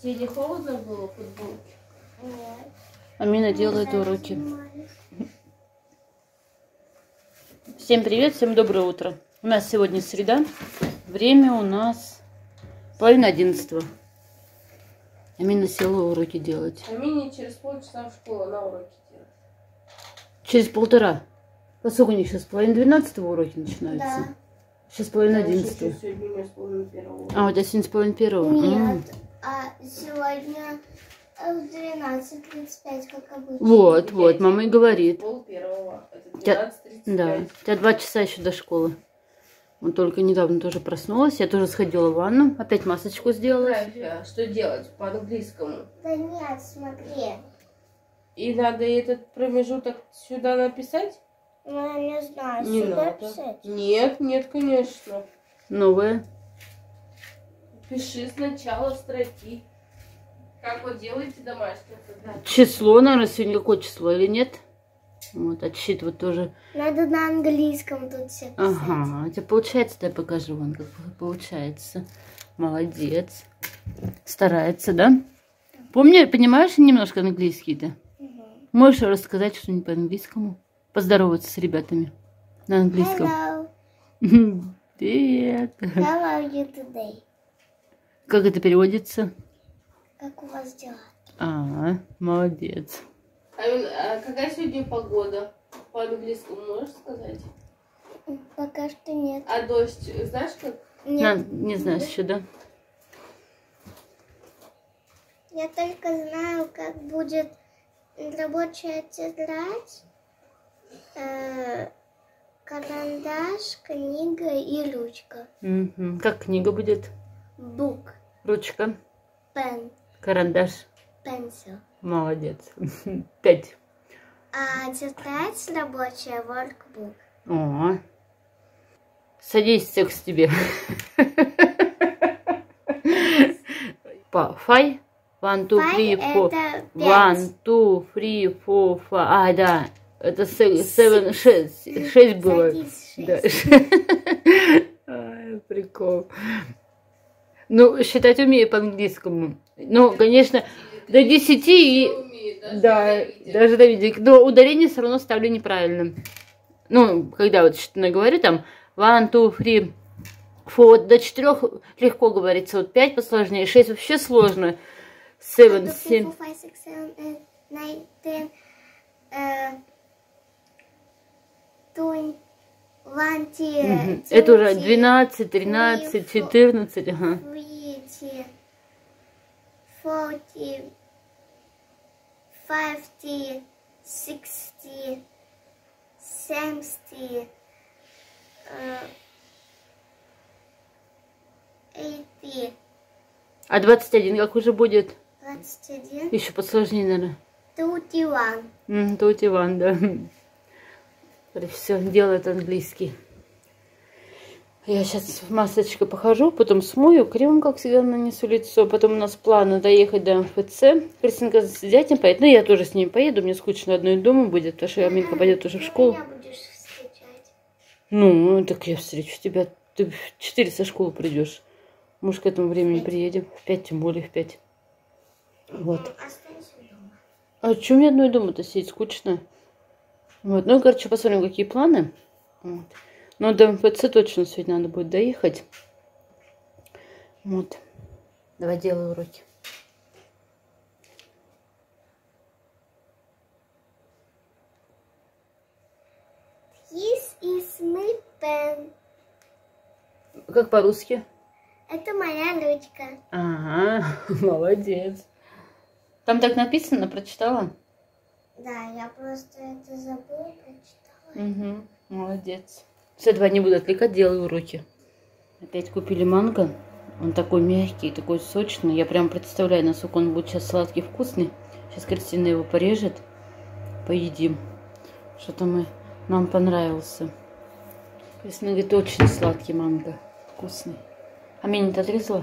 Тебе не холодно было в футболке? Нет. Амина делает уроки. Всем привет, всем доброе утро. У нас сегодня среда. Время у нас 10:30. Амина села уроки делать. Амине через полчаса в школу на уроки делать. Через 1,5. Поскольку у них сейчас 10:30 уроки начинаются. Да. Сейчас 10:30. Сегодня у меня с 11:30. А, вот сегодня с 10:30. Нет, а сегодня в 12:35, как обычно. Вот, мама и говорит. 12:30. Это 12:35. Да, у тебя 2 часа еще до школы. Он только недавно тоже проснулась. Я тоже сходила в ванну. Опять масочку сделала. География. Что делать по-английскому? Да нет, смотри. И надо этот промежуток сюда написать? Ну, я не знаю, Не сюда надо. писать. Нет, конечно. Новая. Пиши сначала строки. Как вы делаете домашнее задание? Число, наверное, сегодня какое число или нет? Вот, отсчитывать тоже. Надо на английском тут все писать. Ага, у тебя получается, дай покажу вам, как получается. Молодец. Старается, да? Понимаешь немножко английский-то? Можешь рассказать что-нибудь по-английскому? Поздороваться с ребятами на английском. Hello. Привет. How are you today? Как это переводится? Как у вас дела? Молодец. А какая сегодня погода? По-английскому можешь сказать? Пока что нет. А дождь, знаешь как? Нет. Не знаешь еще, да? Я только знаю, как будет рабочая тетрадь, карандаш, книга и ручка. Мгм. Как книга будет? Book, Ручка, pen, карандаш. pencil. Молодец. 5. А тетрадь рабочая workbook. О, садись, секс тебе. Five. 1, 2, 3, 4. Это 1, 2, 3, 4, 5. Да. Это 7, 6 было. Садись, Да. 6. Ай, прикол. Ну, считать умею по-английскому. Ну, конечно, до 10 и... Да, даже до видео. Но ударение все равно ставлю неправильно. Ну, когда вот что-то говорю, там 1, 2, 3, 4, до 4 легко говорится. Вот 5 посложнее, 6 вообще сложно. 7, 7. 5, 6, 7, 8, 9, 10, 20. Это уже 12, 13, 14. Ага. 30, 40, 50, 60, 70, 80, А 21 как уже будет? 21, Еще посложнее, наверное. 21. Тут Иван, да. Все, делает английский. Я сейчас масочкой похожу, потом смою, кремом, как всегда, нанесу лицо. Потом у нас планы доехать до МФЦ. Кристинка с дядей поедет. Ну, я тоже с ним поеду. Мне скучно одной дома будет, потому что Аминка пойдет уже в школу. Ты меня будешь встречать. Ну, так я встречу тебя. Ты в 4 со школы придешь. Может, к этому времени приедем. В 5, тем более в 5. Вот. Останься дома. А что мне одной дома-то сидеть? Скучно. Вот. Ну, короче, посмотрим, какие планы. Вот. Но до МФЦ точно сегодня надо будет доехать. Вот. Давай делай уроки. This is my pen. Как по-русски? Это моя ручка. Ага, молодец. Там так написано, прочитала? Да, я просто это забыла, прочитала. Угу, молодец. С этого не буду отвлекать, делаю уроки. Опять купили манго. Он такой мягкий, такой сочный. Я прям представляю, насколько он будет сейчас сладкий, вкусный. Сейчас Кристина его порежет. Поедим. Что-то нам понравился. Кристина говорит, очень сладкий манго. Вкусный. А меня не отрезала?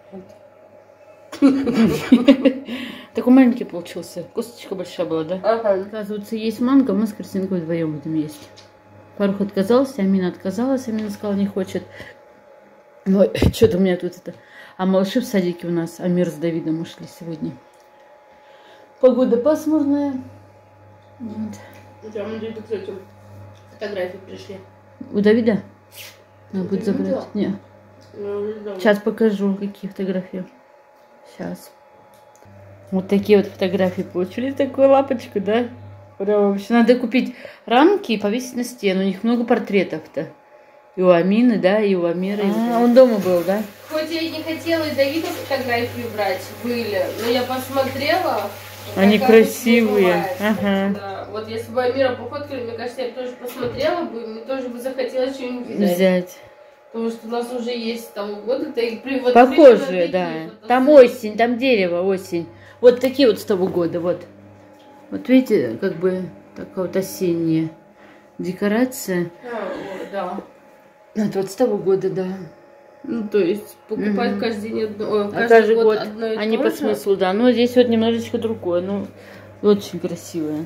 Такой маленький получился. Косточка большая была, да? Ага. Оказывается, есть манго, мы с Кристинкой вдвоем будем есть. Фарух отказался, Амина отказалась. Амина сказала, не хочет. Ой, что-то у меня тут это... А малыши в садике у нас, Амир с Давидом ушли сегодня. Погода пасмурная. Вот. Там где-то, кстати, фотографии пришли. У Давида? Надо Ты будет не забрать. видела? Нет. Сейчас покажу, какие фотографии. Сейчас. Вот такие вот фотографии получили. Такую лапочку, да? Прям вообще. Надо купить рамки и повесить на стену. У них много портретов-то. И у Амины, да, и у Амира. Он дома был, да? Хоть я и не хотела и Давида фотографии брать, были, но я посмотрела. Они как красивые. бывает. Ага. Да. Вот если бы Амира пофоткали, мне кажется, я бы тоже посмотрела бы, мне тоже бы захотелось что-нибудь взять. Потому что у нас уже есть с того года. Вот похожие, да. Там осень, там дерево, осень. Вот такие вот с того года, вот. Вот видите, как бы такая вот осенняя декорация. Да. Это вот с того года, да. Ну, то есть покупать каждый день одно, каждый год одно и они то по же. смыслу, да. Но здесь вот немножечко другое. Ну, очень красивое.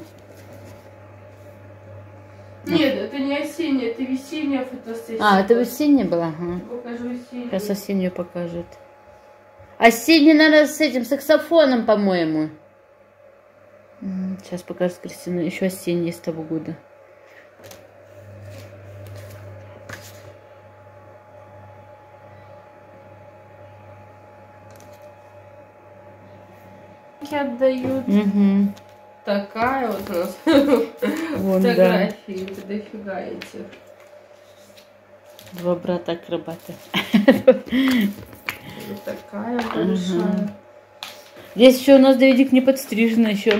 Нет, это не осенняя, это весенняя фотосессия. А, это весенняя была? Ага. Покажу весеннюю. Сейчас осеннюю покажет. Осенняя, наверное, с этим саксофоном, по-моему. Сейчас покажет Кристина. Еще осенняя с того года. Отдают. Угу. Такая вот у нас Вон, да. фотографии, это дофига этих. Два брата-акробата. Вот такая большая. Здесь еще у нас Давидик не подстрижен еще.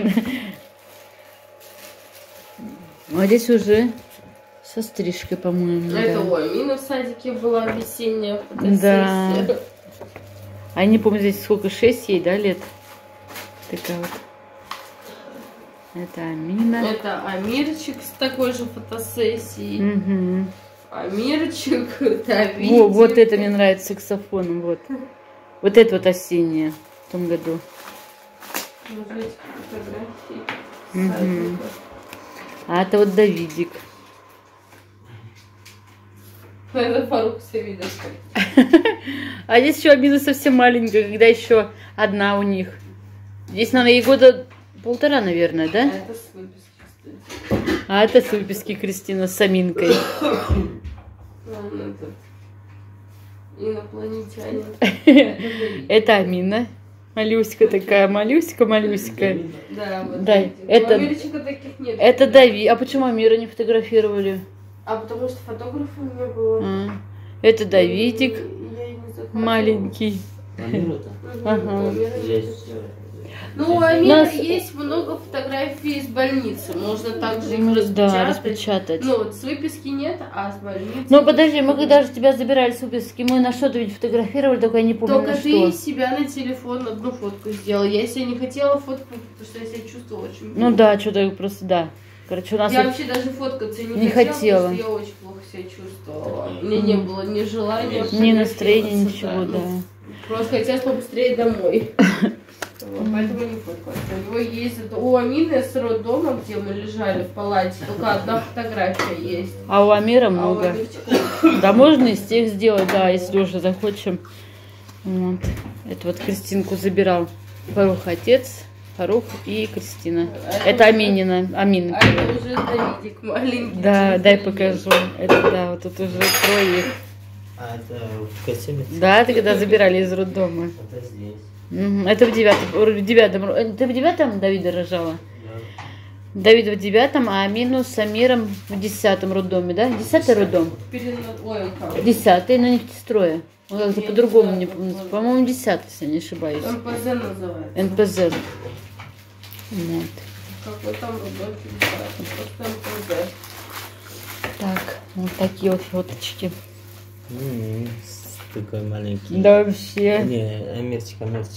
А здесь уже со стрижкой, по-моему. Это да. у Амины в садике была весенняя фотосессия. Да. А не помню, здесь сколько, 6 ей, да, лет? Такая вот. Это Амина. Это Амирчик с такой же фотосессией. Угу. Амирчик, Давидик. Вот это мне нравится с саксофоном. Вот. Вот это вот осеннее в том году. Вот эти фотографии. Угу. А это вот Давидик. Это Фарук Савидов. А здесь еще Амина совсем маленькая, когда еще одна у них. Здесь, наверное, ей года 1,5, наверное, да? А это с выписки, кстати. А это с выписки Кристина с Аминкой. Он этот инопланетянин. Это Амина. Малюська такая, малюська. Да, вот. Да, эти. это- У Амирчика таких нет. Это Давид. А почему Амира не фотографировали? А потому что фотографа не было. Это Давидик Я и не заказывала. маленький. Мгм, Ага. у Амиры Здесь нет. все. Ну, у Амира Нас- есть много фотографий из больницы. Можно также их Да, распечатать. распечатать. Ну, вот с выписки нет, а с больницы... Ну, подожди, мы когда же тебя забирали с выписки, мы на что-то ведь фотографировали, только я не помню Только на ты что. из себя на телефон одну фотку сделала. Я себе не хотела фотку, потому что я себя чувствовала очень плохо. Ну да, что-то просто, да. Короче, у нас Я вот- вообще даже фоткаться не не хотела, хотела. потому что я очень плохо себя чувствовала. У меня не было ни желания, ни настроения, фотографироваться, ничего, да. ну, просто хотелось побыстрее домой. Вот, поэтому не фоткалась. У него есть... У Амины с роддома, где мы лежали в палате, только одна фотография есть. А у Амира А у много. Амирчика... Да, можно из тех сделать, да, если уже захочем. Вот. Это вот Кристинку забирал Фарух отец, Фарух и Кристина. Это Аминина. Амина. А это уже Давидик маленький. Да, дай покажу. Это да, вот тут уже трое их. А это в костюме? Да, ты когда забирали из роддома. Это здесь. Это в девятом. Ты в 9 Давида рожала? Да. Давид в 9, а Амину с Амиром в 10 роддоме, да? 10-й роддом? Ой, как? 10-й, но не в Тестрое. Он как-то Я по-другому не не знаю, помню. как По-моему, 10, если я не ошибаюсь. МПЗ называется. НПЗ. Вот. Какой там родной просто МПЗ. Так, вот такие вот фоточки. Такой маленький. Да вообще. Не, Амирчик.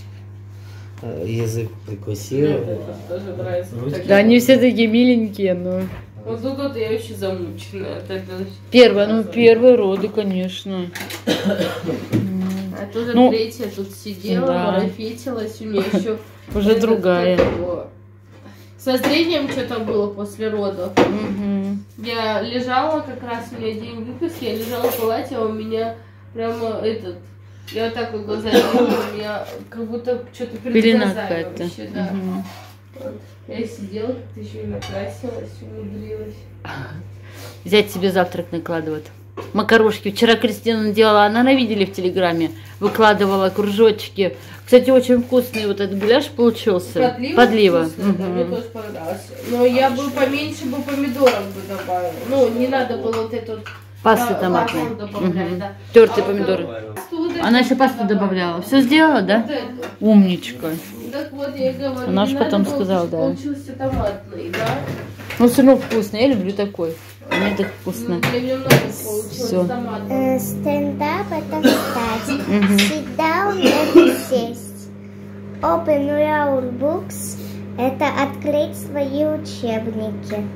Язык прикусил. Тоже нравится. Да, они все такие миленькие, но... Вот тут я вообще замученная. Первые роды, конечно. А тоже Ну, третья тут сидела, да. марафетилась, у меня еще... Уже другая. Со зрением что-то было после родов. Мгм. Я лежала как раз, у меня день выписки, я лежала в палате, а у меня Прямо этот... Я вот так вот глаза делаю, у меня как будто что-то перед Пелена глазами какая-то. вообще, да. Мгм. Вот. Я сидела, как-то еще и накрасилась, умудрилась. Взять себе завтрак накладывать. Макарошки. Вчера Кристина делала, она видели в Телеграме. Выкладывала кружочки. Кстати, очень вкусный вот этот гуляш получился. Подлива? Мгм. Да, мне тоже понравился. Но я бы поменьше бы помидоров бы добавила. Ну, не надо было вот эту Пасту томатную. пасту добавлять, да. Тертые А помидоры. пасту вот Она эту еще пасту добавляла. Все сделала, Вот да? эту. Умничка. Так вот, я и говорю, Она не ж надо потом было, сказала, чтобы да. получился томатный, да? Ну, все равно вкусно. Я люблю такой. Мне так вкусно. Ну, мне много получилось Всё. томатный. Стендап это встать. Мгм. Sit down это сесть. Open your books это открыть свои учебники.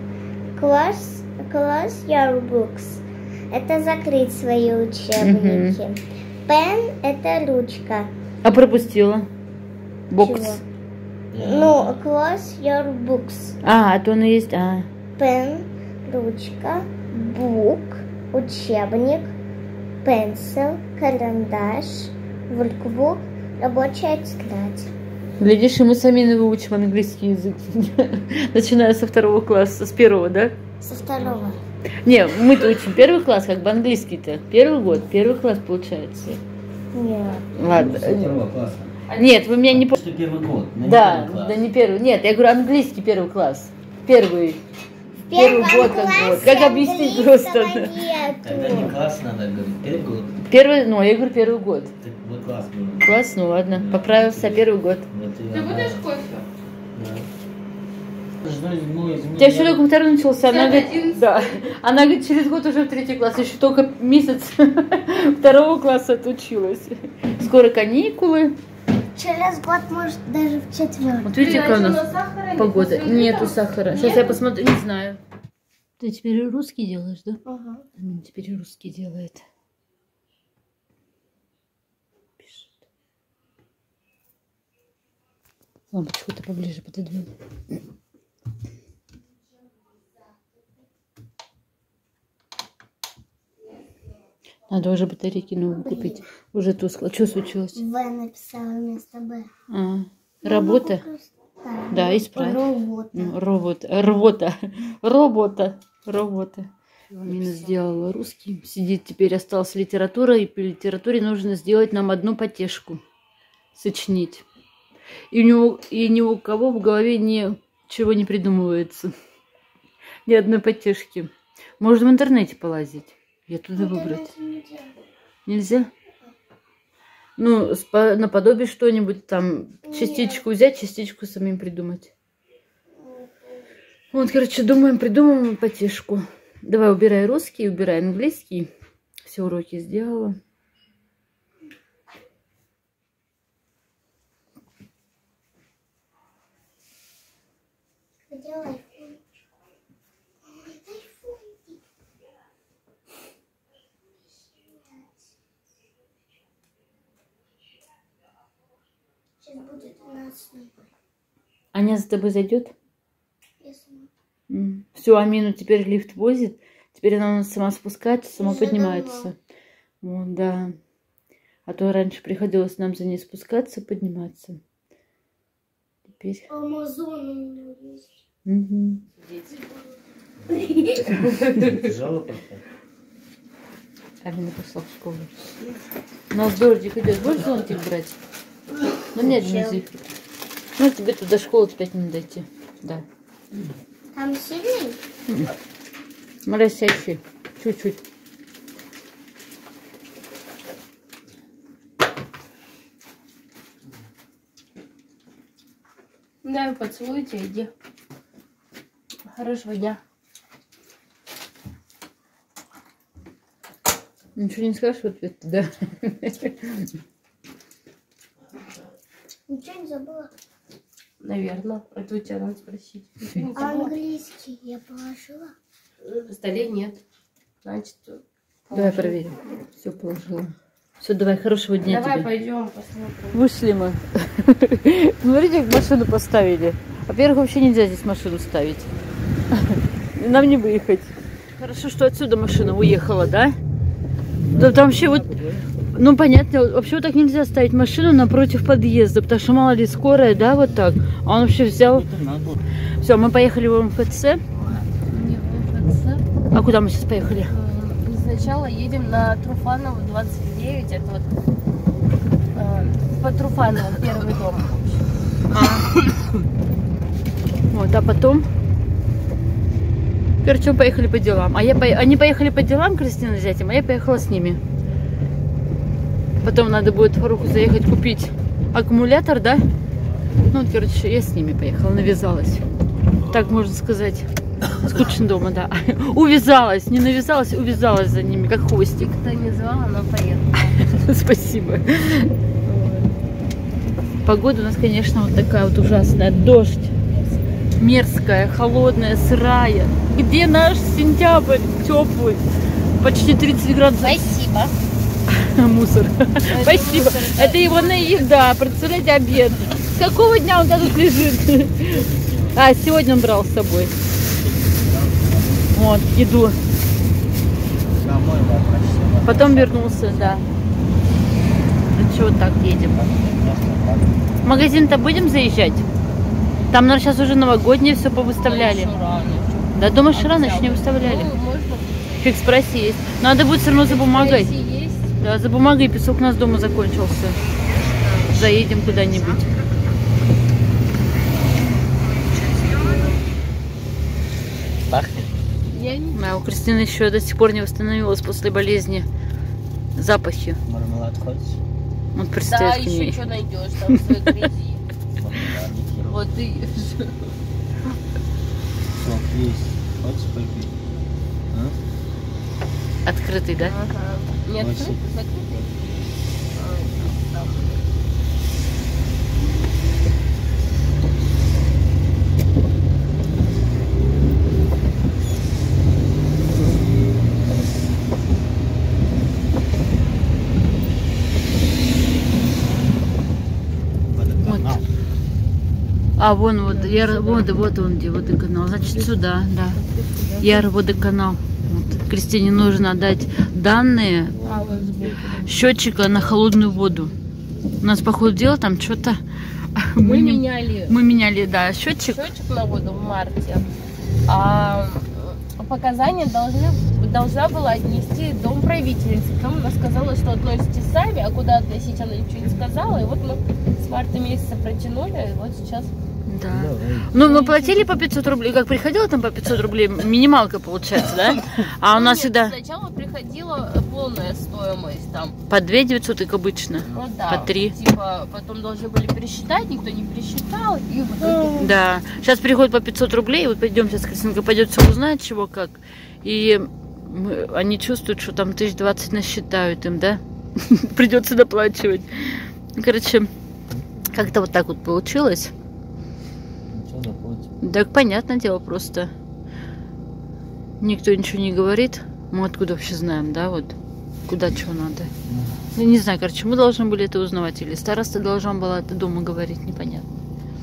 Close your books это закрыть свои учебники. Pen это ручка. А пропустила? Бокс. Чего? Ну, close your books. А то она есть. А. Pen, ручка, book, учебник, pencil, карандаш, workbook, рабочая тетрадь. Глядишь, и мы сами выучим английский язык. Начиная со 2 класса, с 1, да? Со второго. Не, мы-то учим 1 класс, как бы английский-то. 1 год, 1 класс получается. Нет. Ладно. Второго класса. Нет, вы меня не... Что первый год, но не Да, первый класс. да не 1. Нет, я говорю английский 1 класс. Первый. В Первый первом год как классе год. Как объяснить английского просто? Тогда не нету. класс надо говорить, первый год. Первый, ну, я говорю 1 год. Так вот класс был. Класс, ну ладно, поправился 1 год. Вот и Ты она. будешь кофе? Да. Ну, У тебя еще только 2 начался, она говорит, 11. да, она говорит, через год уже в 3 класс, еще только месяц 2 класса отучилась. Скоро каникулы. Через год, может, даже в 4. Вот видите, какая у нас сахара нет? погода. После Нету этого? сахара. Сейчас Нет? я посмотрю, не знаю. Ты теперь русский делаешь, да? Ага. Теперь русский делает. Пишет. Лампочку-то поближе пододвинь. Надо уже батарейки новые купить. Уже тускло. Что случилось? В написала вместо Б. А, работа? Да, Да, исправь. Работа. Ну, работа. Мина сделала русский. Сидит теперь, осталась литература. И по литературе нужно сделать нам одну потешку. Сочинить. И ни у кого в голове ничего не придумывается. Ни одной потешки. Можно в интернете полазить. Я туда выбрать. Нельзя? Ну, наподобие что-нибудь там, частичку взять, частичку самим придумать. Вот, короче, придумаем потешку. Давай, убирай русский, убирай английский. Все уроки сделала. Делай. Сейчас будет 12:00. Аня за тобой зайдет? Если Все, Амину теперь лифт возит. Теперь она у нас сама спускается, сама Уже поднимается. Вот, да. А то раньше приходилось нам за ней спускаться, подниматься. Теперь. Амазон у меня есть. Мгм. Тяжело просто. Амина пошла в школу. У нас дождик идет. Будешь зонтик брать? Ну нет, не зифрик. Ну тебе туда школу 5 минут дойти. Да. Там сильный? Моросящий. Чуть-чуть. Да, поцелуйте, иди. Хорошего дня. Ничего не скажешь в ответ, да? Ничего не забыла. Наверное. Это у тебя надо спросить. Ничего не забыла? Английский я положила. На столе нет. Значит, Давай проверим. Все положила. Все, давай, хорошего дня давай тебе. пойдем посмотрим. Вышли мы. Смотрите, как машину поставили. Во-первых, вообще нельзя здесь машину ставить. Нам не выехать. Хорошо, что отсюда машина уехала, да? Да там вообще вот, ну понятно, вообще вот так нельзя ставить машину напротив подъезда, потому что мало ли скорая, да, вот так. А он вообще взял. Все, мы поехали в МФЦ. Не в МФЦ. А куда мы сейчас поехали? Сначала едем на Труфанова 29, это вот по Труфанову первый дом. Вот, а потом, короче, мы поехали по делам. Они поехали по делам, Кристина с зятем, а я поехала с ними. Потом надо будет Фаруху заехать купить аккумулятор, да? Ну, вот, короче, я с ними поехала, навязалась. Так можно сказать. Скучно дома, да. Увязалась, не навязалась, увязалась за ними, как хвостик. Кто не звал, она поехала. Спасибо. Погода у нас, конечно, вот такая вот ужасная. Дождь. Мерзкая, холодная, сырая. Где наш сентябрь теплый? Почти 30 градусов. Спасибо. Мусор. Спасибо. мусор, да. Это его еда. Представляете, обед. С какого дня он тут лежит? А, сегодня он брал с собой. Вот, еду. Потом вернулся, да. Что, вот так едем. В магазин-то будем заезжать? Там, наверное, сейчас уже новогоднее все повыставляли. Да, думаешь, рано еще не выставляли? Ну, можно. В экспрессе есть. Надо будет все равно за бумагой. Есть. Да, за бумагой песок у нас дома закончился. Заедем куда-нибудь. Пахнет? Я не... А у Кристины еще до сих пор не восстановилась после болезни запахи. Мармелад хочешь? Вот Да, представь к еще ней. что найдешь там в своей грязи. Мармеладики. Вот и... Сок есть. Хочешь попить? А? Открытый, да? Ага. Не открытый, закрытый? А, там. Водоканал. А вон вот, вот он где водоканал. Значит, сюда, да. Водоканал. Вот. Кристине нужно дать данные А, вот сбоку. счетчика на холодную воду. У нас, по ходу дела, там что-то... Мы не- меняли Мы меняли, да, счетчик. счетчик на воду в марте. А показания должна была отнести домправительница. Потом она сказала, что относите сами, а куда относить она ничего не сказала. И вот мы с марта месяца протянули, и вот сейчас... Да. Ну, мы платили по 500 рублей. Как приходило там по 500 рублей, минималка получается, да? А у нас Нет, всегда сначала приходила полная стоимость там. по 2 900, как обычно. Ну да. По 3. Типа, потом должны были пересчитать, никто не пересчитал. И в итоге... Да. Сейчас приходит по 500 рублей. Вот пойдем сейчас, Кристинка пойдет все узнать, чего как. И они чувствуют, что там 1020 насчитают им, да? Придется доплачивать. Короче, как-то вот так вот получилось. Ничего заплатим. Так, понятное дело, просто никто ничего не говорит. Мы откуда вообще знаем, да, вот куда что надо. Я не знаю, короче, мы должны были это узнавать, или староста должен была это дома говорить, непонятно.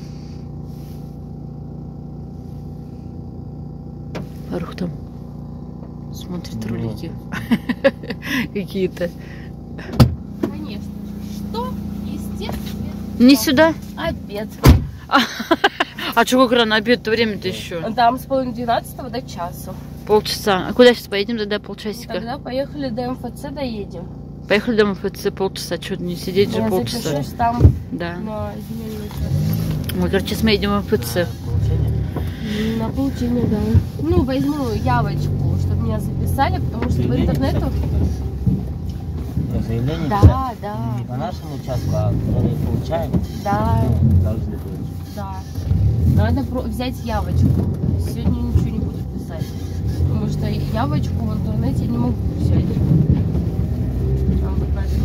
Фарух там смотрит Ну. ролики какие-то. Конечно же. Что? Естественно. Не сюда? Обед. А что, как рано обед-то, время-то еще? Там с 11:30 до часу. Полчаса. А куда сейчас поедем тогда, полчасика? Тогда поехали до МФЦ, доедем. Поехали до МФЦ полчаса, что не сидеть же полчаса. Запишешь там Да. на земельный участок. Мы, короче, сейчас мы едем в МФЦ. Получение? На получение, да. Ну, возьму явочку, чтобы меня записали, потому что по интернету... Заявление Да, писать да. не по нашему участку, а которые получаем, Да, должны получить. да. Надо взять явочку. Сегодня ничего не буду писать. Потому что явочку в интернете не могу взять. Там какая-то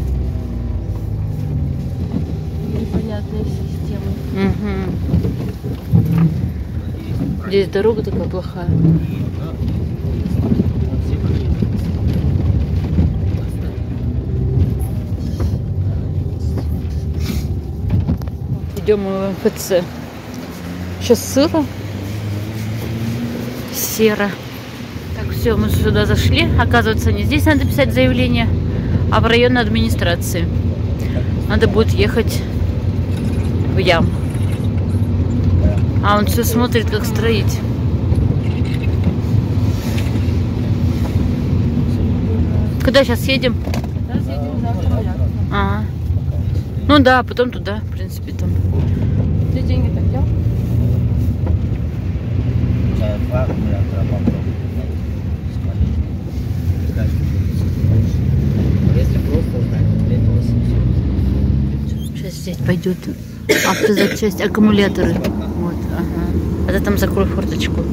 непонятная система. Угу. Здесь дорога такая плохая. Идем мы в МФЦ. Сейчас сыро, серо. Так, Все, мы сюда зашли. Оказывается, не здесь надо писать заявление, а в районной администрации. Надо будет ехать в Ям. А он все смотрит, как строить. Куда сейчас едем? Сейчас едем за аккумулятор. Ага. Ну да, потом туда, в принципе, там. Ты деньги так делал? Чай, два аккумулятора попробуй. Если просто знать, то это 800. Сейчас здесь пойдет автозапчасть, аккумуляторы. Вот, ага. А ты там закрой форточку.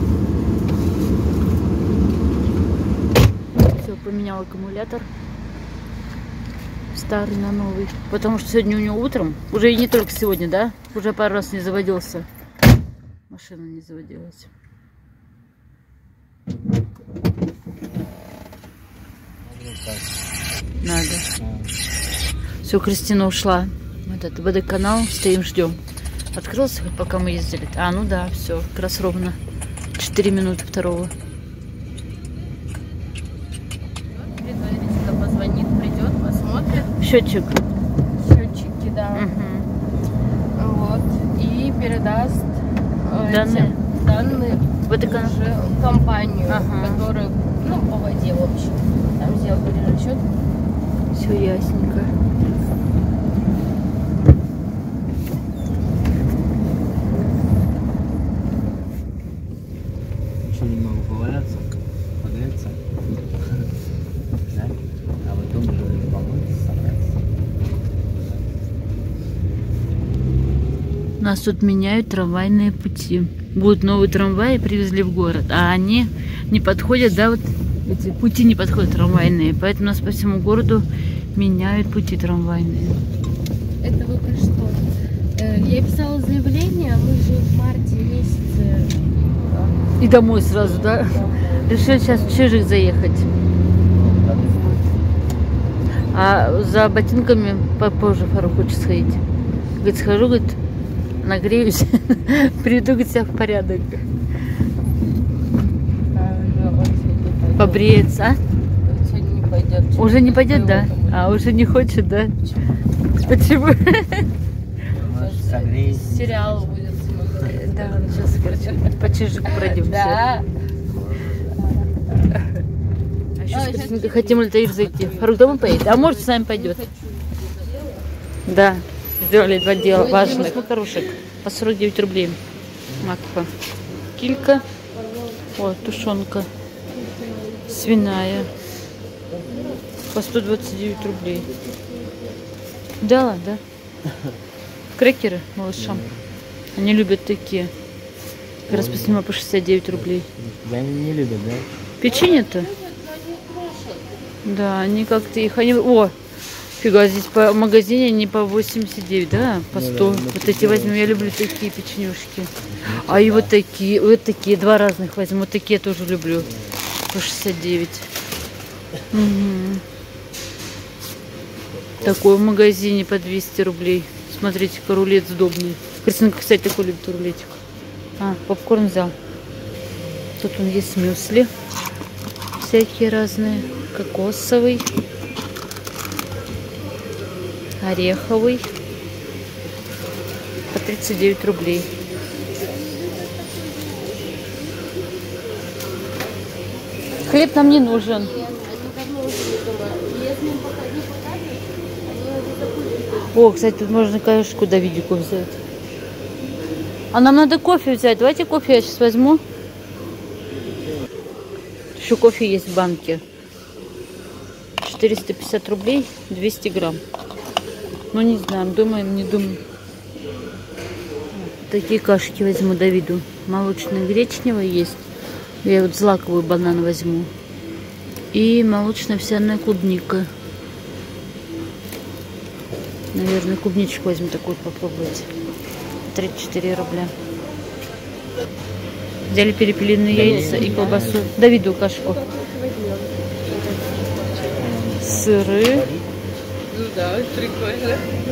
Все, поменял аккумулятор. Старый на новый. Потому что сегодня у него утром, уже и не только сегодня, да? Уже пару раз не заводился. Машина не заводилась. Надо. Все, Кристина ушла. Вот это водоканал, стоим, ждем. Открылся, пока мы ездили. А, ну да, все, как раз ровно 4 минуты второго. Предварительно позвонит, придет, посмотрит. Счетчик. Счетчики, да. Угу. Вот. И передаст Данные. данные Водоканал. уже в компанию, Ага. которая, ну, по воде, в общем. Там сделал перерасчет. Все ясненько. Еще немного поваляться, погреться. Да? А потом уже помыться, собраться. Нас тут меняют трамвайные пути. Будут новые трамваи, привезли в город, а они не подходят, да, вот эти пути не подходят трамвайные, поэтому нас по всему городу меняют пути трамвайные. Это вы про что? Я писала заявление, мы же в марте месяце. И домой сразу, да? Решили сейчас в Чижик заехать. А за ботинками попозже Фарук хочет сходить. Говорит, схожу, говорит, нагреюсь, приведу, говорит, себя в порядок. Побреется, а? Сегодня не пойдет. Уже не пойдет, да? А, уже не хочет, да? Почему? Может, согреется. Сериал будет смотреть. Да, сейчас, короче, по Чижику пройдемся. Да. А еще с Кристинкой хотим в Таир зайти. Фарук домой поедет, а может, с нами пойдет. Да, сделали 2 дела важных. Макарушек по 49 рублей. Макфа. Килька. О, тушенка. Свиная. По 129 рублей. Да, да. Крекеры малышам. Они любят такие. Как раз поснимаю по 69 рублей. Я не любят, да? Печенье-то? Да, они как-то их... Они... О, фига, здесь по магазине они по 89, да? По 100. Ну да, Вот эти возьму. Я люблю такие печенюшки. А и вот такие 2 разных возьму. Вот такие я тоже люблю. По 69. Угу. Такой в магазине по 200 рублей. Смотрите-ка, рулет сдобный. Кристинка, кстати, такой любит рулетик. А, попкорн взял. Тут он есть мюсли. Всякие разные. Кокосовый. Ореховый. По 39 рублей. Хлеб нам не нужен. О, кстати, тут можно кашку Давидику взять. А нам надо кофе взять. Давайте кофе я сейчас возьму. Еще кофе есть в банке. 450 рублей, 200 грамм. Ну, не знаю, думаем, не думаем. Такие кашки возьму Давиду. Молочно-гречневая есть. Я вот злаковый банан возьму. И молочно-овсяная клубника. Наверное, клубничку возьму такую попробовать. 34 рубля. Взяли перепелиные яйца и колбасу. Давиду кашку. Сыры. Ну да, прикольно.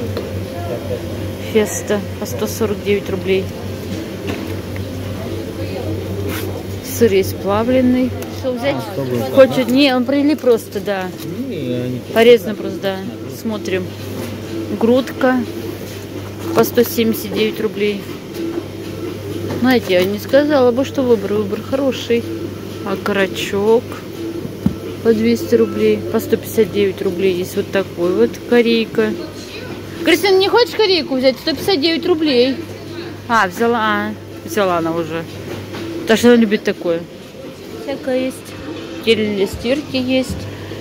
Феста по 149 рублей. Сыр есть плавленый. решил взять. Чтобы Хочет, не, он прилип просто, да. Порезано просто, да. Смотрим. Грудка по 179 рублей. Знаете, я не сказала бы, что выбор хороший. А карачок по 200 рублей, по 159 рублей. Есть вот такой вот корейка. Кристина, не хочешь корейку взять? 159 рублей. А, взяла она уже. Потому что она любит такое. Всякое есть. Гель для стирки есть.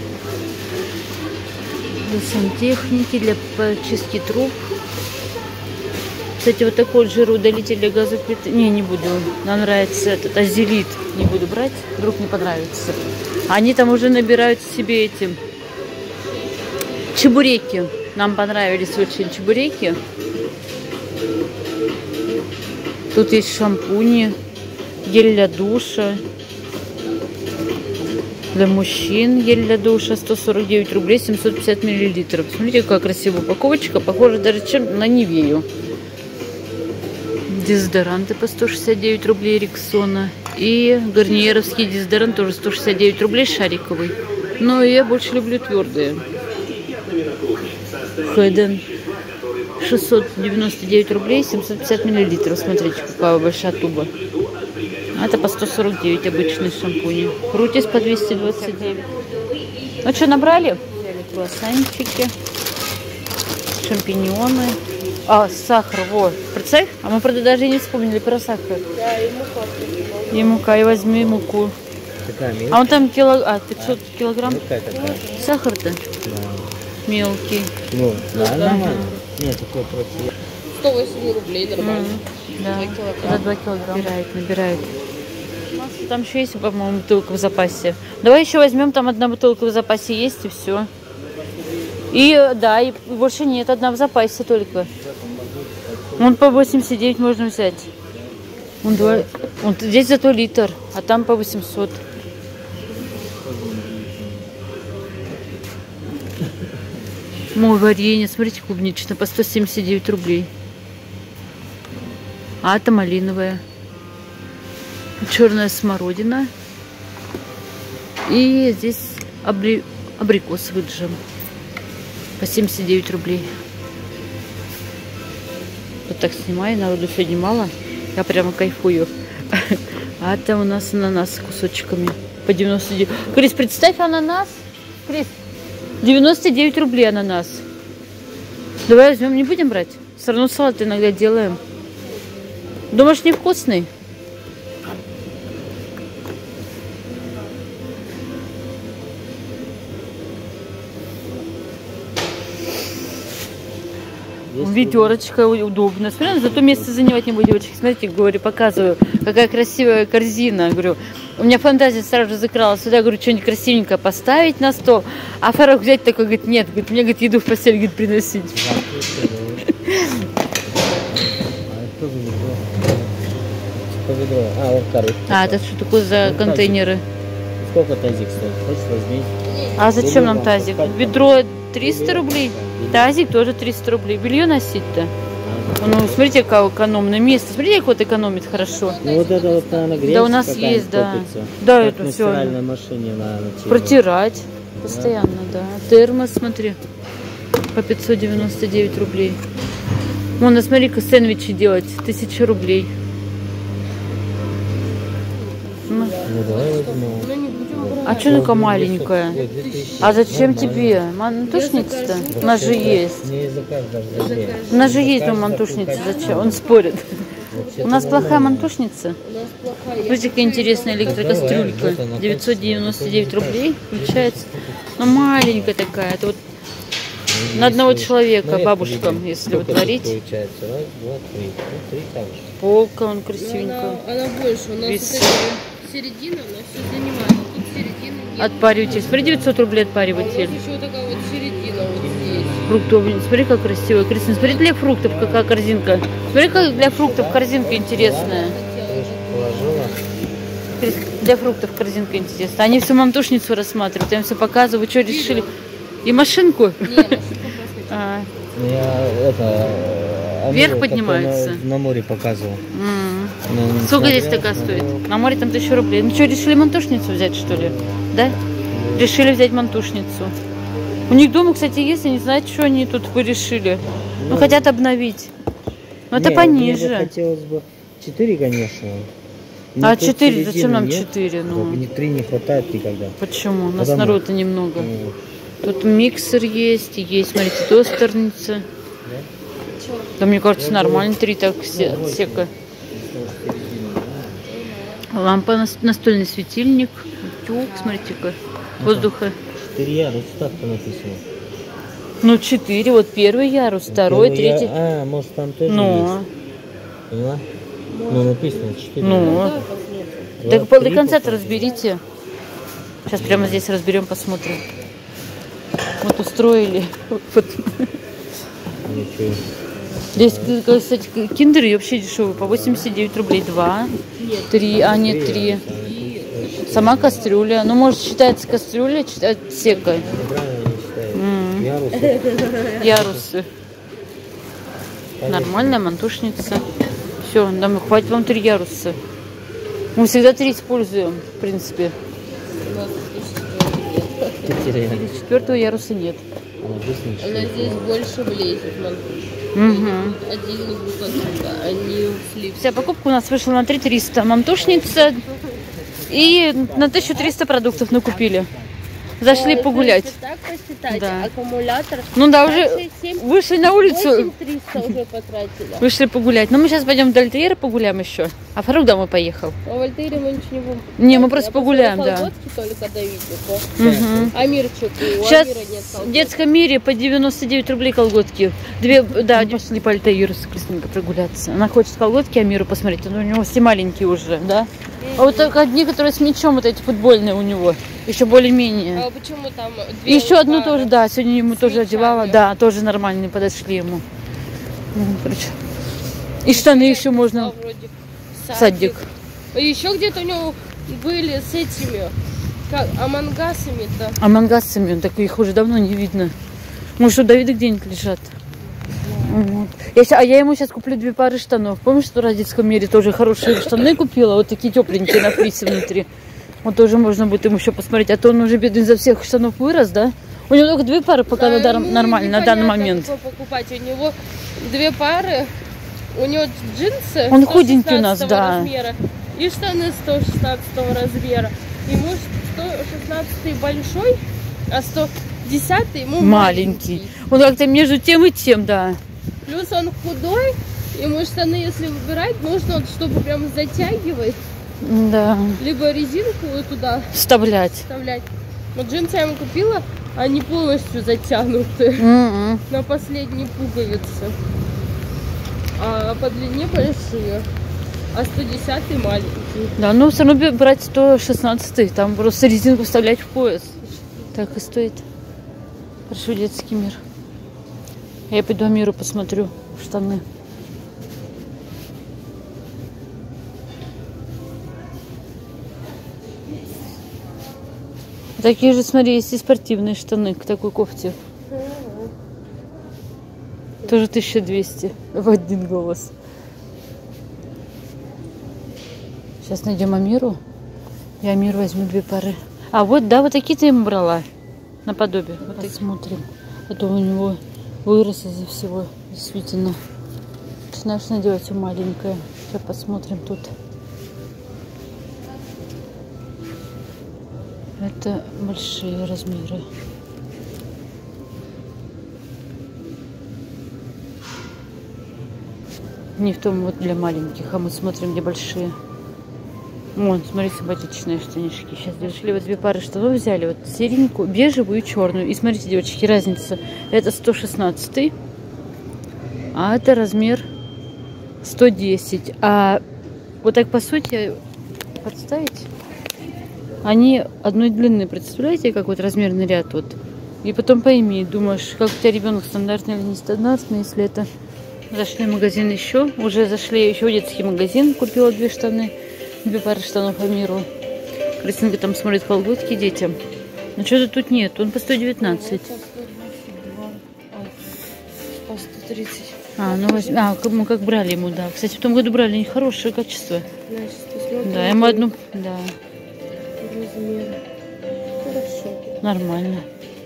Для сантехники, для почистки труб. Кстати, вот такой вот жироудалитель для газоплиты. Не буду. Нам нравится этот азелит. Не буду брать. Вдруг не понравится. Они там уже набирают себе эти чебуреки. Нам понравились очень чебуреки. Тут есть шампуни, гель для душа. Для мужчин гель для душа 149 рублей, 750 миллилитров. Смотрите, какая красивая упаковочка. Похоже даже чем на Нивею. Дезодоранты по 169 рублей Рексона. И гарниеровский дезодорант тоже 169 рублей, шариковый. Но я больше люблю твердые. Хэден 699 рублей, 750 миллилитров. Смотрите, какая большая туба. Это по 149 обычный шампунь. Рутис по 229. Ну что, набрали? Взяли круассанчики, шампиньоны. А, сахар, вот. Представь, а мы, правда, даже и не вспомнили про сахар. Да, и мука. И мука, и возьми муку. такая мелкая. А он там килограмм, 500 килограмм. Мелкая такая. Сахар-то Да. мелкий. Ну, да, да. нормально. Нет, такой против. 108 рублей нормально. Да, 2 килограмма. за 2 килограмма. Набирает. У нас там еще есть, по-моему, бутылка в запасе. Давай еще возьмем, там одна бутылка в запасе есть, и все. И да, и больше нет, одна в запасе только. Вон по 89 можно взять. Вон здесь зато литр, а там по 800. Мой варенье, смотрите, клубничное, по 179 рублей. А это малиновая. Черная смородина. И здесь абрикосовый джем. По 79 рублей. Вот так снимаю, народу сегодня мало. Я прямо кайфую. А это у нас ананас с кусочками. По 99. Крис, представь ананас. Крис, 99 рублей ананас. Давай возьмем, не будем брать? Все равно салат иногда делаем. Думаешь, невкусный? Ведерочка удобно. Смотри, зато место занимать не будет, девочки. Смотрите, говорю, показываю, какая красивая корзина. Говорю, у меня фантазия сразу же закралась. Сюда, говорю, что-нибудь красивенькое поставить на стол. А Фарах взять такой, говорит, нет, говорит, мне, говорит, еду в постель, говорит, приносить. А, это что такое за контейнеры? Сколько тазик стоит? Хочешь, возьми. А зачем нам тазик? Ведро 300 рублей. Тазик тоже 300 рублей. Белье носить-то. Ну, смотрите, какое экономное место. Смотрите, как вот экономит хорошо. Ну, вот это вот, наверное, грязь. Да, у нас есть, да. Копится. Да, Как это на все. стиральной машине на Протирать постоянно, да. Термос, смотри, по 599 рублей. Вон, смотри-ка, сэндвичи делать. 1000 рублей. Ну, давай возьмем. а что такая маленькая? А зачем тебе? Мантушница-то? У нас же есть. Не заказ даже за две. У нас же есть дома мантушница. Зачем? Он спорит. У нас плохая мантушница. Смотрите, какая интересная электрокастрюлька. 999 рублей включается. Ну, маленькая такая. Это вот на одного человека, бабушкам, если вот варить. Получается, раз, два, три. Ну, три так же. Полка, он красивенькая. Она больше. У нас Весы. вот середина, она все занимает. Тут середины нет. Отпариватель. Смотри, 900 рублей А у отпариватель. нас еще такая вот середина вот здесь. Фруктовый. Смотри, как красиво. Кристина, смотри, для фруктов какая корзинка. Смотри, как для фруктов корзинка интересная. Положила. Крис, для фруктов корзинка интересная. Они всю мамтушницу рассматривают. Я им все показываю, что решили. И машинку? Не, машинка просто. А, Я это Вверх Амуру, как поднимается. он на море показывал. Ну, Сколько здесь смотрел, такая стоит? смотрел. На море там 1000 рублей. Ну что, решили мантушницу взять, что ли? Да? Решили взять мантушницу. У них дома, кстати, есть, я не знаю, что они тут решили. Ну, хотят обновить. Но это Не, пониже. мне бы хотелось бы 4, конечно. Но А тут 4? середины Зачем нам нет. 4? Ну, 3 не хватает никогда. почему? У нас Потому- народу немного. Ну, Тут миксер есть, смотрите, тостерница. Да, мне кажется, нормально 3 так сека. Лампа, настольный светильник, утюг, смотрите-ка, воздуха. 4 яруса, так-то написано. Ну, 4, вот первый ярус, второй, Первый третий. А, может там тоже Ну, есть. Поняла? Ну, написано 4. ну. Два, Так до три конца-то потом. разберите. Сейчас прямо здесь разберем, посмотрим. Вот устроили. Вот. Ничего. Здесь, кстати, киндеры вообще дешевые, по 89 рублей. 2, 3, а нет, 3. Сама кастрюля. Ну, может, считается кастрюля, считается сека. Неправильно не считаю. Ярусы. Ярусы. Нормальная мантушница. Все, нам хватит вам 3 яруса. Мы всегда 3 используем, в принципе. У нас здесь 4-го яруса нет. она здесь больше влезет. Угу. Отдельно друг от друга, они ушли. Вся покупка у нас вышла на 3300. Мантушница и на 1300 продуктов накупили. Зашли погулять. Если так посчитать, Да. аккумулятор. Ну да, уже 7, вышли на улицу, 8300 уже потратили. вышли погулять. Но мы сейчас пойдем до Альтаира погуляем еще. А Фарук домой поехал. А в Альтаире мы ничего не будем. Не, мы просто Я погуляем, посмотрела да. колготки только довидели. Мгм. Амирчик, у Сейчас Амира нет в колготок. детском мире по 99 рублей колготки. Да, пошли по Альтаиру с Кристинкой прогуляться. Она хочет колготки Амиру посмотреть. Но у него все маленькие уже, да? А вот только одни, которые с мячом, вот эти футбольные у него. Еще более-менее. А почему там И еще одну пары? тоже, да, сегодня ему С тоже мячами. одевала. Да, тоже нормальные подошли ему. Ну, короче. И штаны еще можно. Вроде Садик. Еще где-то у него были с этими, как амангасами-то. А мангасами, так их уже давно не видно. Может, у Давида где-нибудь лежат. Вот. Я ему сейчас куплю 2 пары штанов. Помнишь, что в родительском мире тоже хорошие штаны купила? Вот такие тепленькие на фрисе внутри. Вот тоже можно будет ему еще посмотреть. А то он уже, бедный, за всех штанов вырос, да? У него только 2 пары пока Да, ему нормально, на данный непонятно, момент. какой покупать. У него 2 пары, у него джинсы Он худенький у нас, 116 да. размера и штаны 116 размера. Ему 116 большой, а 110 ему Маленький. Он как-то между тем и тем, да. Плюс он худой, ему штаны, если выбирать, нужно, вот, чтобы прям затягивать, Да. либо резинку вот туда Вставлять. вставлять. Вот джинсы я ему купила, они полностью затянуты М-м. на последние пуговицы. А по длине большие, а 110 маленький. Да, но все равно брать 116, там просто резинку вставлять в пояс. Так и стоит. Хорошо, детский мир. Я пойду Амиру посмотрю в штаны. Такие же, смотри, есть и спортивные штаны к такой кофте. Тоже 1200 в один голос. Сейчас найдем Амиру. Я Амиру возьму 2 пары. А вот, да, вот такие ты ему брала. Наподобие. Вот так смотрим. А то у него вырос из-за всего. Действительно. Начинаешь надевать все маленькое. Сейчас посмотрим тут. Это большие размеры. Не в том вот для маленьких, а мы смотрим, где большие. Вон, смотри, симпатичные штанишки. Сейчас дошли, вот 2 пары штанов взяли. Вот серенькую, бежевую и черную. И смотрите, девочки, разница. Это 116, а это размер 110. А вот так, по сути, подставить, они одной длины. Представляете, как вот размерный ряд вот. И потом пойми, думаешь, как у тебя ребенок, стандартный или не стандартный, если это... Зашли в магазин еще. Уже зашли еще в детский магазин. Купила 2 штаны. 2 пары штанов Амиру. Кристинка там смотрит колготки детям. Но что-то тут нет. Он по 119. По 130. А, ну возьми. А, мы как брали ему, да. Кстати, в том году брали нехорошее качество. Значит, посмотрим. Да, ему одну. Да, Размер. Хорошо. нормально.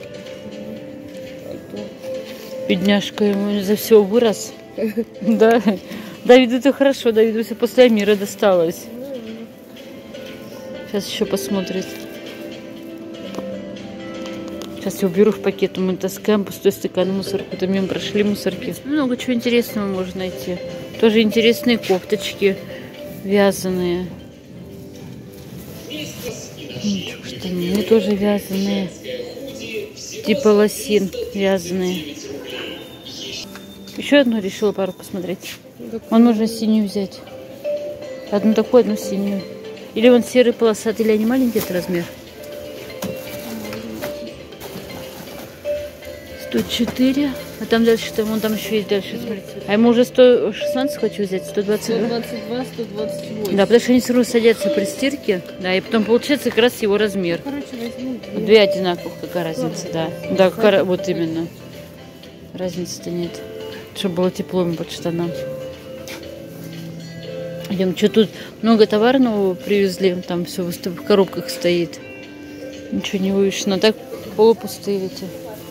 А то- Бедняжка ему за все вырос. Да. Давиду-то хорошо, Давиду все после Амира досталось. Сейчас еще посмотрит. Сейчас я уберу в пакет, мы таскаем пустой стакан мусорку. Там мимо прошли мусорки. Много чего интересного можно найти. Тоже интересные кофточки вязаные. Штаны тоже вязаные. Типа лосин вязаные. Еще одну решила пару посмотреть. Вон можно синюю взять. Одну такую, одну синюю. Или вон серый полосатый, или они маленький этот размер. 104. А там дальше, вон там еще есть дальше, смотрите. А ему уже 116 хочу взять, 122. 122, 128. Да, потому что они все равно садятся при стирке. Да, и потом получается как раз его размер. Короче, возьму две. Две одинаковых, какая разница, да. Да, какая, вот именно. Разницы-то нет. Чтобы было тепло ему под штанам. Идем, что тут много товара нового привезли. Там все в коробках стоит. Ничего не вывешено. Так полупустые эти.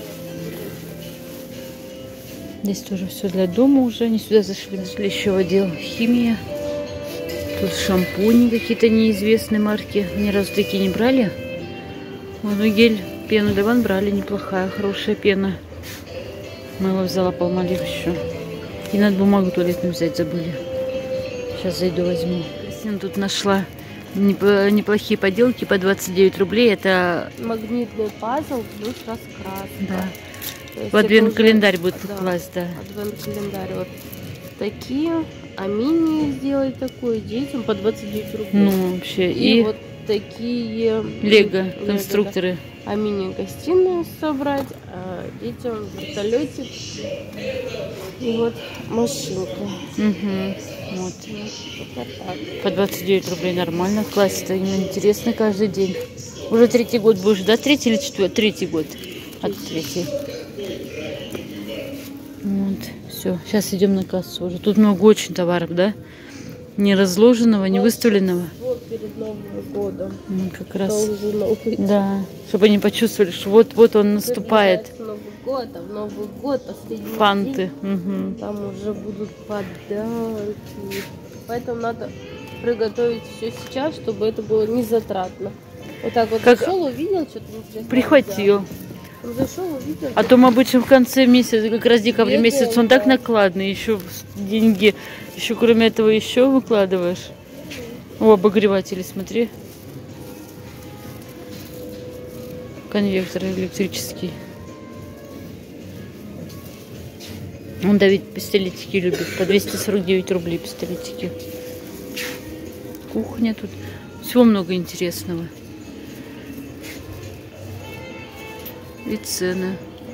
Здесь тоже все для дома уже. Они сюда зашли еще в отдел химия. Тут шампуни какие-то неизвестные марки. Ни разу такие не брали. Вон гель, пену для ванн брали. Неплохая, хорошая пена. Мыло взяла Palmolive еще. И надо бумагу туалетную взять, забыли. Сейчас зайду, возьму. Кристина тут нашла неплохие поделки по 29 рублей. Это Магнитный пазл плюс раскраска. да. То есть В адвент-календарь это будет уже- класть, да. Адвент-календарь. Вот такие. А мини сделать такой детям по 29 рублей. Ну, вообще. И И вот такие Лего, конструкторы. А мини-гостиную собрать, а детям вертолетик. И вот машинка. Угу. Вот. Вот так. По 29 рублей нормально. Класть-то именно интересно каждый день. Уже 3-й год будешь, да? 3-й или 4-й? 3-й год. От 3-й. Вот. Все. Сейчас идем на кассу уже. Тут много очень товаров, да? Не разложенного, не выставленного. Вот перед Новым годом. Ну, как раз. Должно быть. Да. Чтобы они почувствовали, что вот-вот он наступает. Приближается Новый год, а в Новый год последний Фанты. день, Угу. там уже будут подарки. Поэтому надо приготовить все сейчас, чтобы это было не затратно. Вот так вот Как- зашел, увидел что-то интересное. Прихватил. взял. Зашел, увидел. А то мы обычно в конце месяца, как раз декабрь Лего, месяц, он так да. накладный, еще деньги, еще кроме этого еще выкладываешь. О, обогреватели, смотри. Конвектор электрический. Он Давид пистолетики любит. По 249 рублей пистолетики. Кухня тут. Всего много интересного. И цены.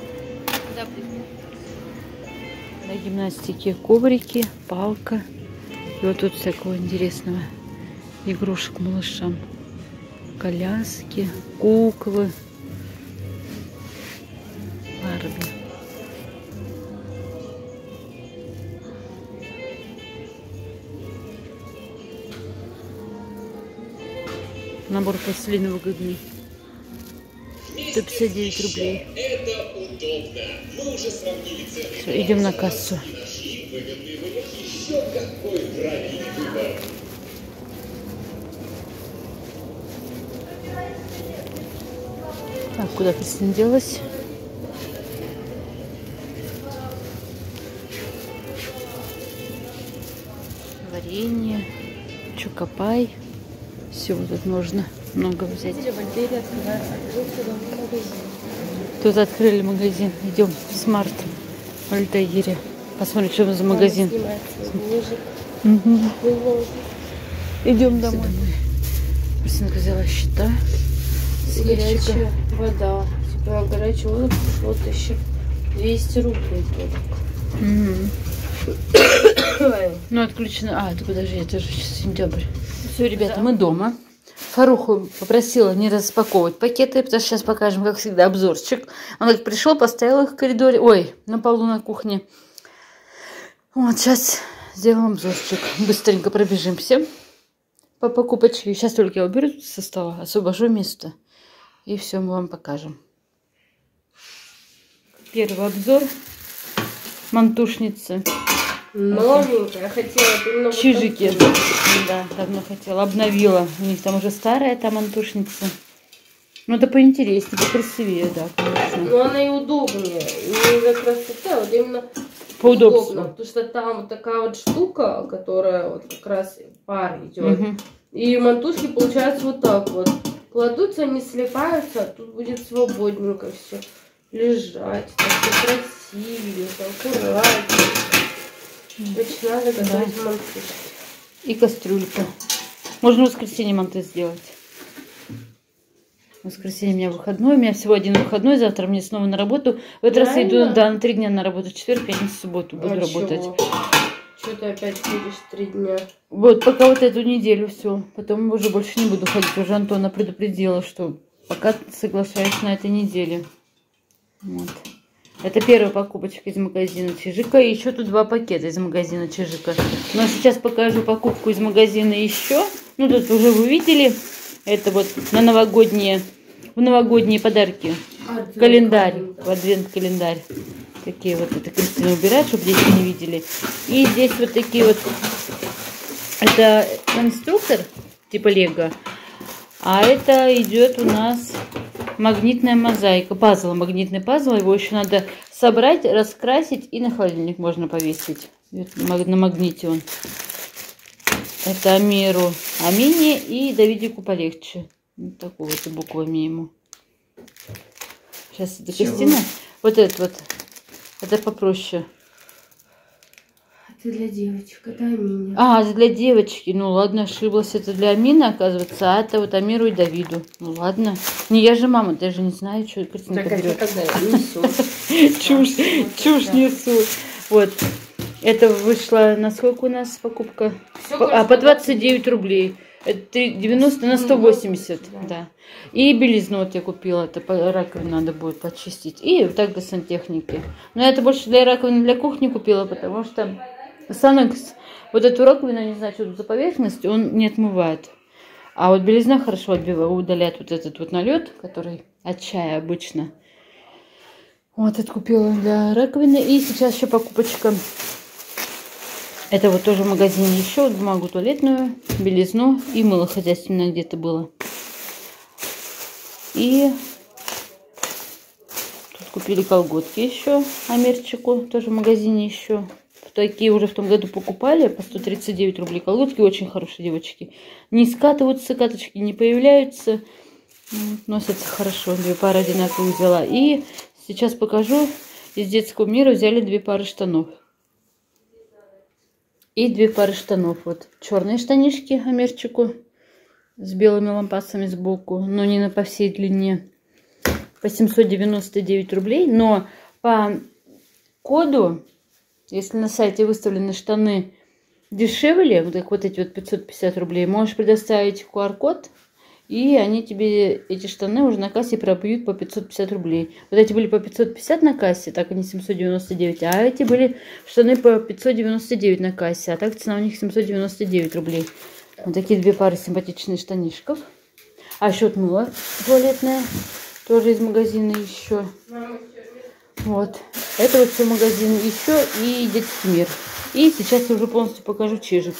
Для гимнастики коврики, палка. И вот тут всякого интересного. Игрушек малышам. Коляски, куклы. Барби. Набор пластилина выгодный. 159 рублей. Все, идем на кассу. Так, куда Кристина делась? Варенье, чокопай. Всего тут можно много взять. Тут открыли магазин. Идем в Смарт в Альтаире. Посмотрим, что это за магазин. Угу. Идем домой. Кристинка взяла счета. Горячая вода. Типа горячая вода пришло 1200 рублей. Ну, отключено. А, это подожди, это же сейчас сентябрь. Все, ребята, мы дома. Фаруху попросила не распаковывать пакеты, потому что сейчас покажем, как всегда, обзорчик. Он как пришел, поставил их в коридоре, ой, на полу на кухне. Вот, сейчас сделаем обзорчик. Быстренько пробежимся по покупочке. Сейчас только я уберу со стола, освобожу место. И все мы вам покажем. Первый обзор. Мантушницы. Новенькая. Хотела именно вот Чижики. такую. Да, давно хотела. Обновила. У них там уже старая та мантушница. Ну, это поинтереснее, покрасивее, да, конечно. Но она и удобнее. Не за красотой, а вот именно По удобству. удобно. Потому что там вот такая вот штука, которая вот как раз пар идет. Мгм. И мантушки получаются вот так вот. Кладутся, они слипаются, а тут будет свободненько все лежать. Так все красивее, аккуратнее. Значит, надо готовить мантушки. И кастрюлька. Можно в воскресенье манты сделать. В воскресенье у меня выходной. У меня всего один выходной. Завтра мне снова на работу. В этот раз я иду, Реально? да, на 3 дня на работу. Четверг, пятницу, субботу буду работать. Что ты опять ходишь 3 дня? Вот, пока вот эту неделю все. Потом уже больше не буду ходить. Уже Антона предупредила, что пока соглашаюсь на этой неделе. Вот. Это первая покупочка из магазина Чижика. И еще тут 2 пакета из магазина Чижика. Но сейчас покажу покупку из магазина еще. Ну, тут уже вы видели. Это вот на новогодние подарки. Календарь. В адвент-календарь. Такие вот, это Кристина убирает, чтобы дети не видели. И здесь вот такие вот, это конструктор, типа Лего. А это идет у нас магнитная мозаика, пазл, магнитный пазл. Его еще надо собрать, раскрасить и на холодильник можно повесить. На магните он. Это Амиру Амине и Давидику полегче. Вот такой вот буквами ему. Сейчас это Кристина. Вот этот вот. Это попроще. Это для девочек, это Аминя. А, это для девочки. Ну ладно, ошиблась. Это для Амины, оказывается. А это вот Амиру и Давиду. Ну ладно. Не, я же мама, я же не знаю, что Кристина Так, а берет. что тогда несу? Чушь несу. Вот. Это вышло на сколько у нас покупка? Всё, По кажется, 29 рублей. Это 90 на 180. Да. И белизну вот я купила. Это раковину надо будет почистить. И вот так до сантехники. Но я это больше для раковины, для кухни купила, потому что Санекс, вот эту раковину, я не знаю, что тут за поверхность, он не отмывает. А вот белизна хорошо удаляет вот этот вот налет, который от чая обычно. Вот это купила для раковины. И сейчас еще покупочка. Это вот тоже в магазине еще вот бумагу туалетную, белизну и мыло хозяйственное где-то было. И тут купили колготки еще Амирчику, тоже в магазине еще. Такие уже в том году покупали по 139 рублей. Колготки очень хорошие, девочки. Не скатываются, каточки не появляются. Носятся хорошо. 2 пары одинаковых взяла. И сейчас покажу. Из детского мира взяли 2 пары штанов. И 2 пары штанов. Вот черные штанишки Амирчику с белыми лампасами сбоку, но не по всей длине. По 799 рублей. Но по коду, если на сайте выставлены штаны дешевле, вот как вот эти вот 550 рублей, можешь предоставить QR-код, и они тебе эти штаны уже на кассе пробьют по 550 рублей. Вот эти были по 550 на кассе, так они 799, а эти были штаны по 599 на кассе, а так цена у них 799 рублей. Вот такие 2 пары симпатичных штанишков. А еще вот мыло туалетное, тоже из магазина еще. Вот. Это вот все магазин еще и детский мир. И сейчас я уже полностью покажу Чижик.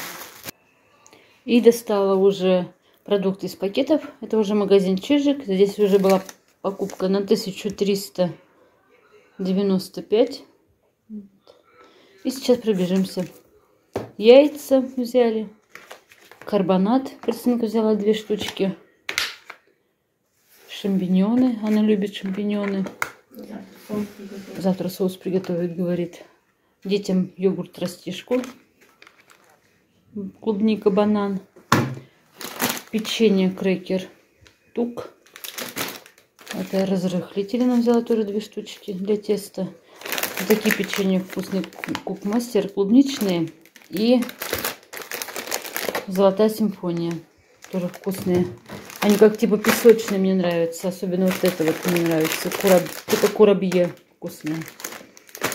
И достала уже продукты из пакетов. Это уже магазин Чижик. Здесь уже была покупка на 1395. И сейчас пробежимся. Яйца взяли. Карбонат. Кристинка взяла 2 штучки. Шампиньоны. Она любит шампиньоны. Завтра соус приготовит, говорит. Детям йогурт растишку. Клубника, банан. Печенье, крекер, тук. Это разрыхлители нам взяла тоже 2 штучки для теста. Вот такие печенья вкусные, Кукмастер, клубничные. И Золотая симфония. Тоже вкусные. Они как типа песочные мне нравятся. Особенно вот это вот мне нравится. Типа курабье вкусные.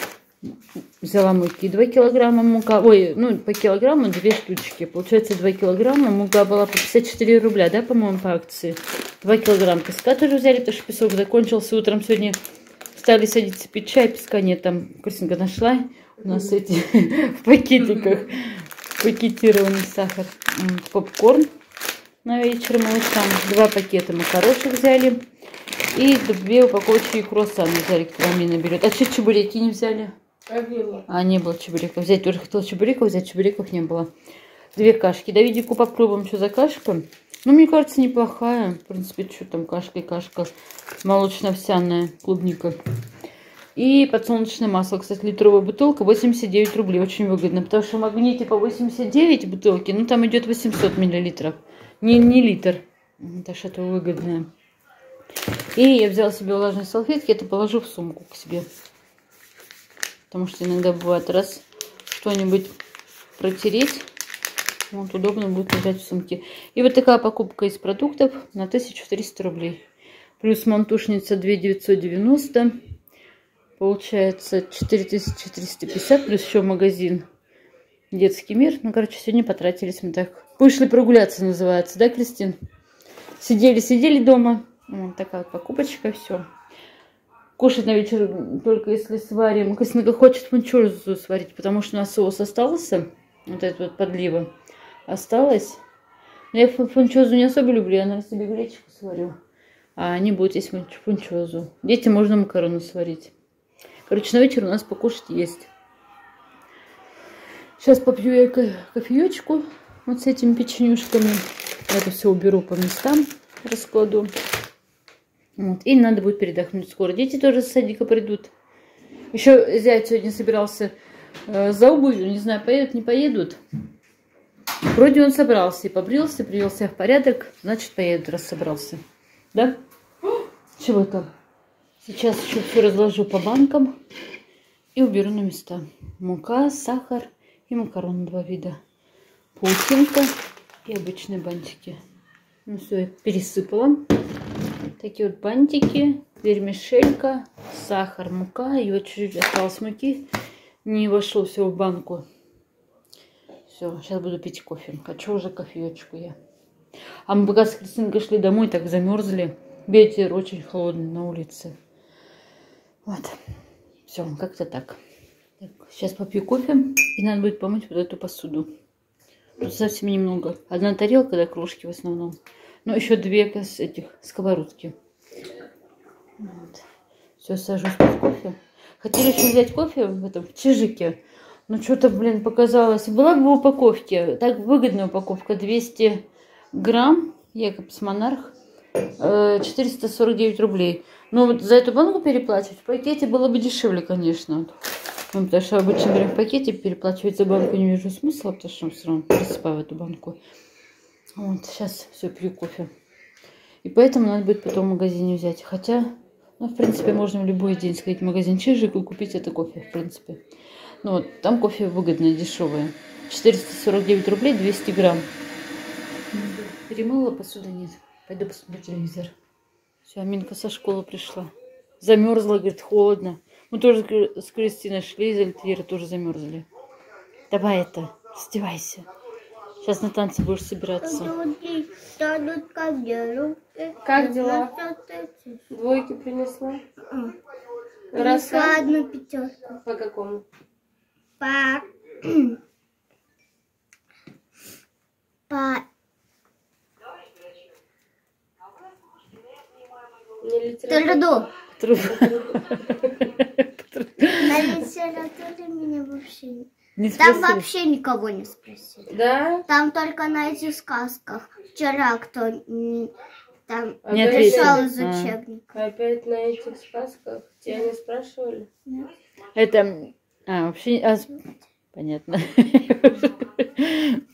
Взяла муки 2 килограмма мука. Ой, ну по килограмму 2 штучки. Получается 2 килограмма. Мука была по 54 рубля, да, по-моему, по акции. 2 килограмма песка тоже взяли, потому что песок закончился. Утром сегодня стали садиться пить чай, песка нет. Там Кристинка нашла у нас эти в пакетиках. Пакетированный сахар. Попкорн на вечер мы там 2 пакета макарошек взяли. И 2 упаковочки круассаны взяли, которые Амина берет. А что чебуреки не взяли? Не было чебуреков. Взять тоже хотела чебуреков, взять чебуреков не было. 2 кашки. Давидику попробуем, что за кашка. Ну, мне кажется, неплохая. В принципе, что там кашка и кашка. Молочно-овсяная клубника. И подсолнечное масло. Кстати, литровая бутылка 89 рублей. Очень выгодно. Потому что в Магните по 89 бутылки. Ну, там идет 800 миллилитров. Не литр. Так что это выгодное. И я взяла себе влажные салфетки. Это положу в сумку к себе. Потому что иногда бывает, раз что-нибудь протереть, вот удобно будет лежать в сумке. И вот такая покупка из продуктов на 1300 рублей. Плюс мантушница 2990. Получается 4350. Плюс еще магазин Детский мир. Ну, короче, сегодня потратились мы так. Вышли прогуляться, называется, да, Кристин? Сидели дома. Вот такая вот покупочка, все. Кушать на вечер только если сварим. Кристина хочет фунчозу сварить, потому что у нас соус остался. Вот это вот подлива осталось. Но я фунчозу не особо люблю. Я, наверное, себе гречку сварю. А они будут есть фунчозу. Детям можно макароны сварить. Короче, на вечер у нас покушать есть. Сейчас попью я кофеечку вот с этими печенюшками. Это все уберу по местам, раскладу. Вот. И надо будет передохнуть скоро. Дети тоже с садика придут. Еще зять сегодня собирался за обувью. Не знаю, поедут, не поедут. Вроде он собрался и побрился, привел себя в порядок. Значит, поедут, раз собрался. Да? Чего там? Сейчас еще все разложу по банкам и уберу на места. Мука, сахар и макароны 2 вида. Паутинка и обычные бантики. Ну все, я пересыпала. Такие вот бантики, вермишелька, сахар, мука. И вот чуть-чуть осталось муки. Не вошло все в банку. Все, сейчас буду пить кофе. Хочу уже кофеечку я. А мы пока с Кристинкой шли домой, так замерзли. Ветер очень холодный на улице. Вот. Все, как-то так. Сейчас попью кофе. И надо будет помыть вот эту посуду. Тут совсем немного. 1 тарелка, да, кружки в основном. Ну, еще 2 этих сковородки. Вот. Все, сажусь под кофе. Хотели еще взять кофе в этом в Чижике. Но что-то, блин, показалось. Была бы в упаковке. Так выгодная упаковка. 200 грамм. Якобс Монарх. 449 рублей. Но вот за эту банку переплачивать в пакете было бы дешевле, конечно. Ну, потому что обычно берем в пакете, переплачивать за банку не вижу смысла, потому что все равно присыпаю в эту банку. Вот, сейчас все, пью кофе. И поэтому надо будет потом в магазине взять. Хотя, ну, в принципе, можно в любой день сходить в магазин Чижик и купить это кофе, в принципе. Ну, вот, там кофе выгодное, дешевое. 449 рублей, 200 грамм. Перемыла, посуды нет. Пойду посмотрю телевизор. Все, Аминка со школы пришла. Замерзла, говорит, холодно. Мы тоже с Кристиной шли из Альтвера, тоже замерзли. Давай это, раздевайся. Сейчас на танцы будешь собираться. Как дела? 2 принесла? Принесла 1 5. По какому? По труду. На литературе меня вообще Не там спросили? вообще никого не спросили. Да? Там только на этих сказках. Вчера кто там Не пришел ответили. из учебника. Опять на этих сказках? Тебя не спрашивали? Это... вообще... понятно.